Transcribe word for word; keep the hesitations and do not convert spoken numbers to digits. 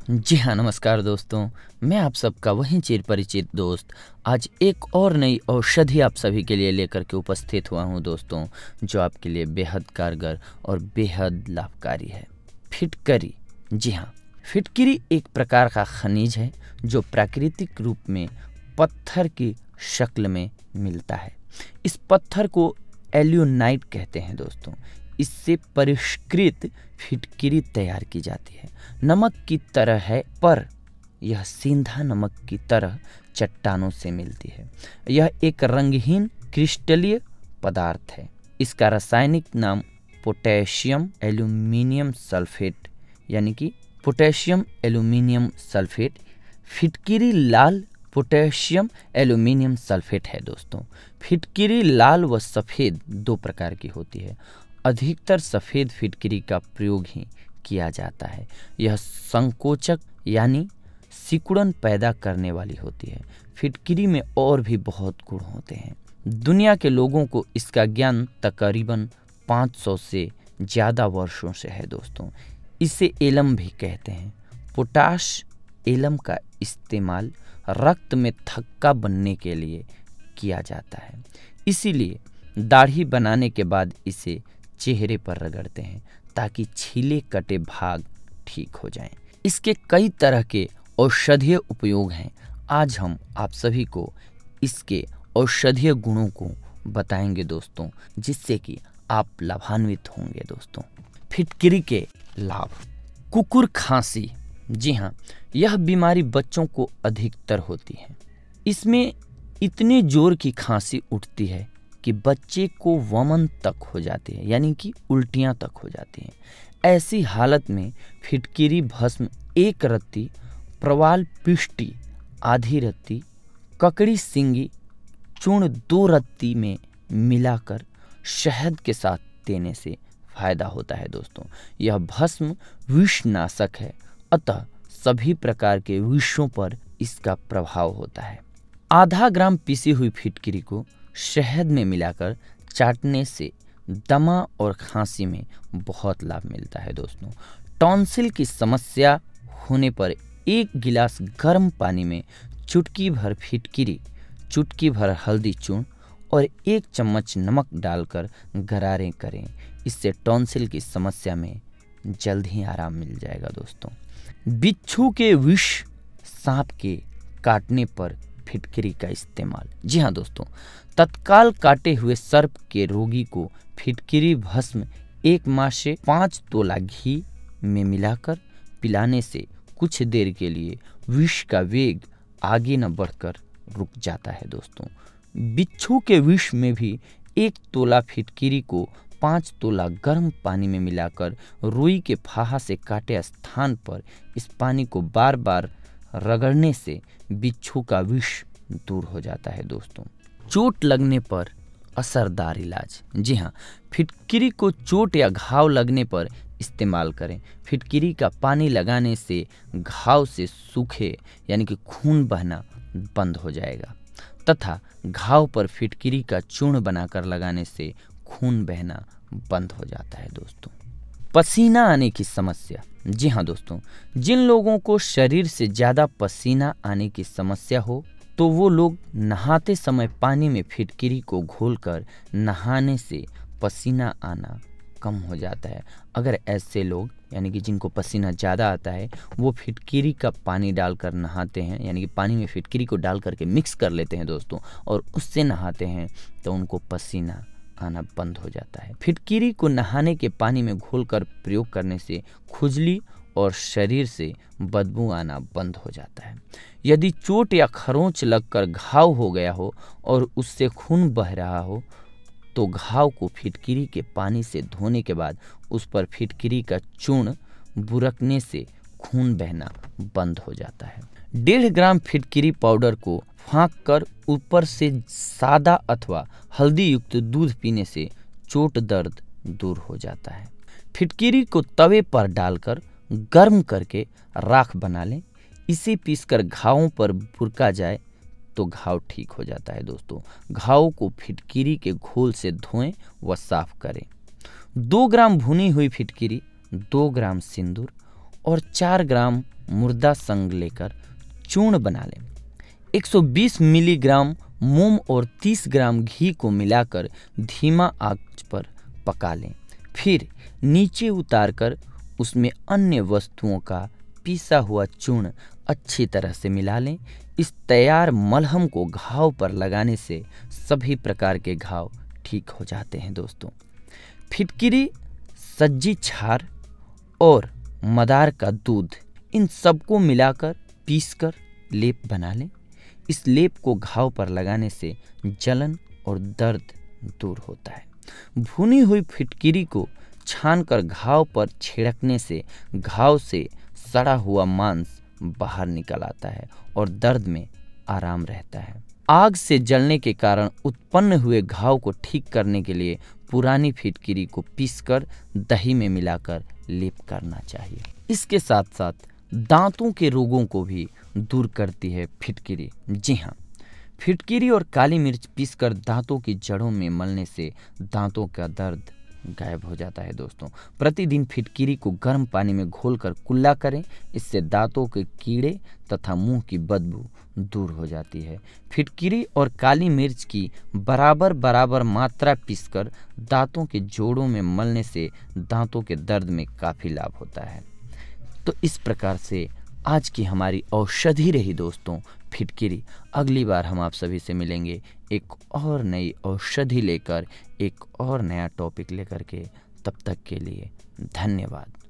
जी हाँ, नमस्कार दोस्तों। मैं आप सबका वही चिर परिचित दोस्त आज एक और नई औषधि आप सभी के लिए लेकर के उपस्थित हुआ हूँ दोस्तों, जो आपके लिए बेहद कारगर और बेहद लाभकारी है। फिटकरी। जी हाँ, फिटकरी एक प्रकार का खनिज है जो प्राकृतिक रूप में पत्थर की शक्ल में मिलता है। इस पत्थर को एल्यूनाइट कहते हैं दोस्तों। इससे परिष्कृत फिटकरी तैयार की जाती है। नमक की तरह है, पर यह सीधा नमक की तरह चट्टानों से मिलती है। यह एक रंगहीन क्रिस्टलीय पदार्थ है। इसका रासायनिक नाम पोटेशियम एल्यूमिनियम सल्फेट यानी कि पोटेशियम एल्यूमिनियम सल्फेट फिटकरी लाल पोटेशियम एल्यूमिनियम सल्फेट है दोस्तों। फिटकरी लाल व सफ़ेद दो प्रकार की होती है। अधिकतर सफ़ेद फिटकरी का प्रयोग ही किया जाता है। यह संकोचक यानी सिकुड़न पैदा करने वाली होती है। फिटकरी में और भी बहुत गुण होते हैं। दुनिया के लोगों को इसका ज्ञान तकरीबन पाँच सौ से ज़्यादा वर्षों से है दोस्तों। इसे एलम भी कहते हैं। पोटाश एलम का इस्तेमाल रक्त में थक्का बनने के लिए किया जाता है। इसीलिए दाढ़ी बनाने के बाद इसे चेहरे पर रगड़ते हैं ताकि छीले कटे भाग ठीक हो जाएं। इसके कई तरह के औषधीय उपयोग हैं। आज हम आप सभी को इसके औषधीय गुणों को बताएंगे दोस्तों, जिससे कि आप लाभान्वित होंगे दोस्तों। फिटकरी के लाभ। कुकुर खांसी। जी हाँ, यह बीमारी बच्चों को अधिकतर होती है। इसमें इतने जोर की खांसी उठती है कि बच्चे को वमन तक हो जाती है, यानी कि उल्टियां तक हो जाती हैं। ऐसी हालत में फिटकरी भस्म एक रत्ती, प्रवाल पिष्टी आधी रत्ती, ककड़ी सिंगी चूर्ण दो रत्ती में मिलाकर शहद के साथ देने से फायदा होता है दोस्तों। यह भस्म विषनाशक है, अतः सभी प्रकार के विषों पर इसका प्रभाव होता है। आधा ग्राम पिसी हुई फिटकरी को शहद में मिलाकर चाटने से दमा और खांसी में बहुत लाभ मिलता है दोस्तों। टॉन्सिल की समस्या होने पर एक गिलास गर्म पानी में चुटकी भर फिटकरी, चुटकी भर हल्दी चूर्ण और एक चम्मच नमक डालकर गरारे करें। इससे टॉन्सिल की समस्या में जल्द ही आराम मिल जाएगा दोस्तों। बिच्छू के विष सांप के काटने पर फिटकरी का इस्तेमाल। जी हाँ दोस्तों, तत्काल काटे हुए सर्प के रोगी को फिटकरी भस्म एक माह से पाँच तोला घी में मिलाकर पिलाने से कुछ देर के लिए विष का वेग आगे न बढ़कर रुक जाता है दोस्तों। बिच्छू के विष में भी एक तोला फिटकरी को पाँच तोला गर्म पानी में मिलाकर रुई के फाहा से काटे स्थान पर इस पानी को बार बार रगड़ने से बिच्छू का विष दूर हो जाता है दोस्तों। चोट लगने पर असरदार इलाज। जी हाँ, फिटकरी को चोट या घाव लगने पर इस्तेमाल करें। फिटकरी का पानी लगाने से घाव से सूखे यानी कि खून बहना बंद हो जाएगा, तथा घाव पर फिटकरी का चूर्ण बनाकर लगाने से खून बहना बंद हो जाता है दोस्तों। पसीना आने की समस्या। जी हाँ दोस्तों, जिन लोगों को शरीर से ज़्यादा पसीना आने की समस्या हो तो वो लोग नहाते समय पानी में फिटकरी को घोलकर नहाने से पसीना आना कम हो जाता है। अगर ऐसे लोग यानी कि जिनको पसीना ज़्यादा आता है वो फिटकरी का पानी डालकर नहाते हैं, यानी कि पानी में फिटकरी को डाल करके मिक्स कर लेते हैं दोस्तों और उससे नहाते हैं, तो उनको पसीना आना बंद हो जाता है। फिटकरी को नहाने के पानी में घोलकर प्रयोग करने से खुजली और शरीर से बदबू आना बंद हो जाता है। यदि चोट या खरोंच लगकर घाव हो गया हो और उससे खून बह रहा हो तो घाव को फिटकरी के पानी से धोने के बाद उस पर फिटकरी का चूर्ण बुरकने से खून बहना बंद हो जाता है। डेढ़ ग्राम फिटकरी पाउडर को फाँक कर ऊपर से सादा अथवा हल्दी युक्त दूध पीने से चोट दर्द दूर हो जाता है। फिटकरी को तवे पर डालकर गर्म करके राख बना लें। इसे पीसकर घावों पर बुरका जाए तो घाव ठीक हो जाता है दोस्तों। घाव को फिटकरी के घोल से धोएं व साफ करें। दो ग्राम भुनी हुई फिटकरी, दो ग्राम सिंदूर और चार ग्राम मुर्दा संग लेकर चूर्ण बना लें। एक सौ बीस मिलीग्राम मोम और तीस ग्राम घी को मिलाकर धीमा आंच पर पका लें। फिर नीचे उतारकर उसमें अन्य वस्तुओं का पीसा हुआ चूर्ण अच्छी तरह से मिला लें। इस तैयार मलहम को घाव पर लगाने से सभी प्रकार के घाव ठीक हो जाते हैं दोस्तों। फिटकिरी, सज्जी छार और मदार का दूध, इन सबको मिलाकर पीसकर लेप बना लें। इस लेप को घाव पर लगाने से जलन और दर्द दूर होता है। भुनी हुई फिटकिरी को छानकर घाव पर छिड़कने से घाव से सड़ा हुआ मांस बाहर निकल आता है और दर्द में आराम रहता है। आग से जलने के कारण उत्पन्न हुए घाव को ठीक करने के लिए पुरानी फिटकिरी को पीसकर दही में मिलाकर लेप करना चाहिए। इसके साथ साथ दांतों के रोगों को भी दूर करती है फिटकिरी। जी हाँ, फिटकिरी और काली मिर्च पीसकर दांतों की जड़ों में मलने से दांतों का दर्द गायब हो जाता है दोस्तों। प्रतिदिन फिटकिरी को गर्म पानी में घोलकर कुल्ला करें। इससे दांतों के कीड़े तथा मुंह की बदबू दूर हो जाती है। फिटकिरी और काली मिर्च की बराबर बराबर मात्रा पीसकर दांतों के जोड़ों में मलने से दांतों के दर्द में काफ़ी लाभ होता है। तो इस प्रकार से आज की हमारी औषधि रही दोस्तों फिटकिरी। अगली बार हम आप सभी से मिलेंगे एक और नई औषधि लेकर, एक और नया टॉपिक लेकर के। तब तक के लिए धन्यवाद।